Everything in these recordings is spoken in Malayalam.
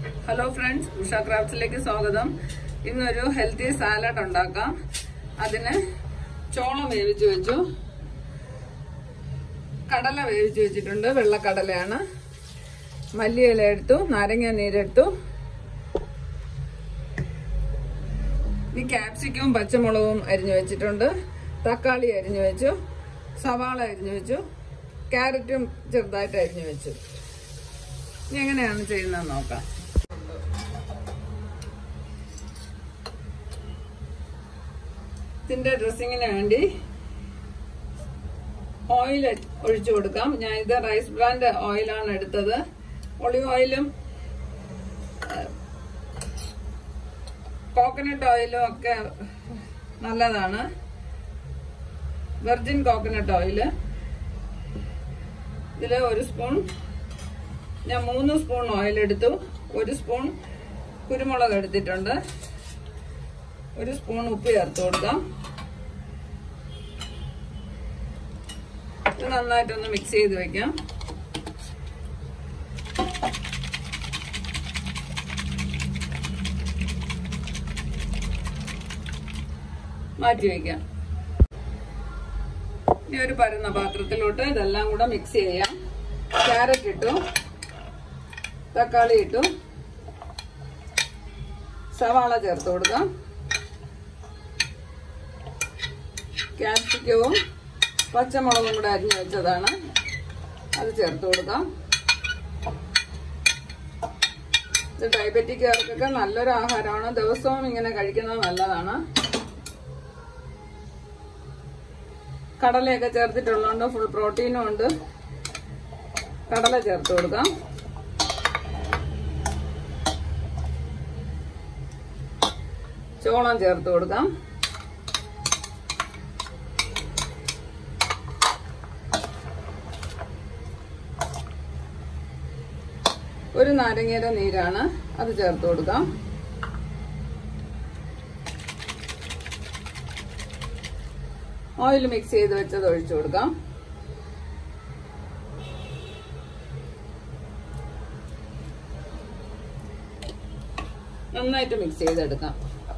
ഹലോ ഫ്രണ്ട്സ്, ഉഷ ക്രാഫ്റ്റ്സിലേക്ക് സ്വാഗതം. ഇന്നൊരു ഹെൽത്തി സാലഡ് ഉണ്ടാക്കാം. അതിന് ചോളം വേവിച്ചു വെച്ചു, കടല വേവിച്ചു വെച്ചിട്ടുണ്ട്, വെള്ളക്കടലയാണ്. മല്ലിയില എടുത്തു, നാരങ്ങ നീരെടുത്തു. ഈ ക്യാപ്സിക്കവും പച്ചമുളകും അരിഞ്ഞു വെച്ചിട്ടുണ്ട്, തക്കാളി അരിഞ്ഞു വെച്ചു, സവാള അരിഞ്ഞു വെച്ചു, ക്യാരറ്റും ചെറുതായിട്ട് അരിഞ്ഞു വെച്ചു. ഇനി എങ്ങനെയാണ് ചെയ്യുന്നത് നോക്കാം. ഇതിന്റെ ഡ്രസ്സിങ്ങിന് വേണ്ടി ഓയിൽ ഒഴിച്ചു കൊടുക്കാം. ഞാൻ ഇത് റൈസ് ബ്രാൻഡ് ഓയിലാണ് എടുത്തത്. ഒളിവ് ഓയിലും കോക്കനട്ട് ഓയിലും ഒക്കെ നല്ലതാണ്. വെർജിൻ കോക്കനട്ട് ഓയില് ഇതില് 1 സ്പൂൺ, ഞാൻ 3 സ്പൂൺ ഓയിൽ എടുത്തു. 1 സ്പൂൺ കുരുമുളക് എടുത്തിട്ടുണ്ട്. 1 സ്പൂൺ ഉപ്പ് ചേർത്ത് കൊടുക്കാം. ഇത് നന്നായിട്ടൊന്ന് മിക്സ് ചെയ്ത് വെക്കാം. മാറ്റി വയ്ക്കാം. ഇനി ഒരു പരന്ന പാത്രത്തിലോട്ട് ഇതെല്ലാം കൂടെ മിക്സ് ചെയ്യാം. ക്യാരറ്റ് ഇട്ടു, തക്കാളി ഇട്ടു, സവാള ചേർത്ത് കൊടുക്കാം. ക്യാപ്സിക്കവും പച്ചമുളകും കൂടെ അരിഞ്ഞു വെച്ചതാണ്, അത് ചേർത്ത് കൊടുക്കാം. ഇത് ഡയബറ്റിക്കാർക്കൊക്കെ നല്ലൊരു ആഹാരമാണ്. ദിവസവും ഇങ്ങനെ കഴിക്കുന്നത് നല്ലതാണ്. കടലയൊക്കെ ചേർത്തിട്ടുള്ളതുകൊണ്ട് ഫുൾ പ്രോട്ടീനും ഉണ്ട്. കടല ചേർത്ത് കൊടുക്കാം. ചോളം ചേർത്ത് കൊടുക്കാം. ഒരു നാരങ്ങയുടെ നീരാണ്, അത് ചേർത്ത് കൊടുക്കാം. ഓയിൽ മിക്സ് ചെയ്ത് വെച്ചത് ഒഴിച്ചു കൊടുക്കാം. നന്നായിട്ട് മിക്സ് ചെയ്തെടുക്കാം.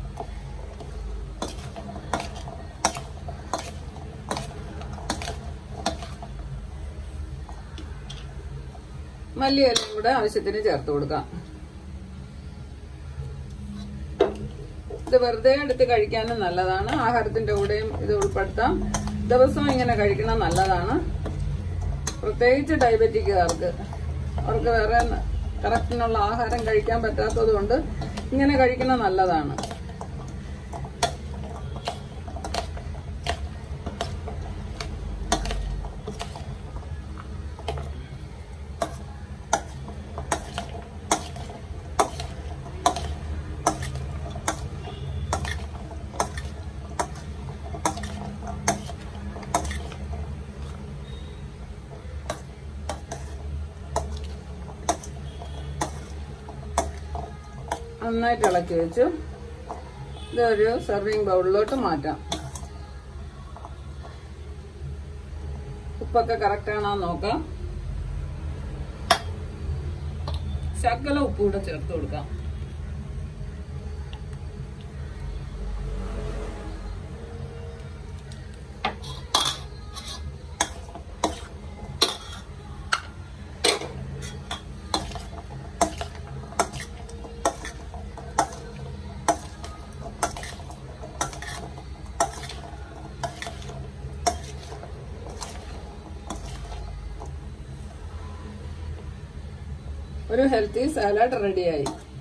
മല്ലിയിലയും കൂടെ ആവശ്യത്തിന് ചേർത്ത് കൊടുക്കാം. ഇത് വെറുതെ എടുത്ത് കഴിക്കാനും നല്ലതാണ്. ആഹാരത്തിന്റെ കൂടെയും ഇത് ഉൾപ്പെടുത്താം. ദിവസവും ഇങ്ങനെ കഴിക്കണം നല്ലതാണ്. പ്രത്യേകിച്ച് ഡയബറ്റിക്കാർക്ക്, അവർക്ക് വേറെ കറക്റ്റിനുള്ള ആഹാരം കഴിക്കാൻ പറ്റാത്തത് കൊണ്ട് ഇങ്ങനെ കഴിക്കണം നല്ലതാണ്. നന്നായിട്ട് ഇളക്കി വെച്ചു. ഇതൊരു സെർവിങ് ബൗളിലോട്ട് മാറ്റാം. ഉപ്പൊക്കെ കറക്റ്റ് ആണോ നോക്കാം. ശകല ഉപ്പ് കൂടെ ചേർത്ത് കൊടുക്കാം. ഒരു ഹെൽത്തി സാലഡ് റെഡിയായി.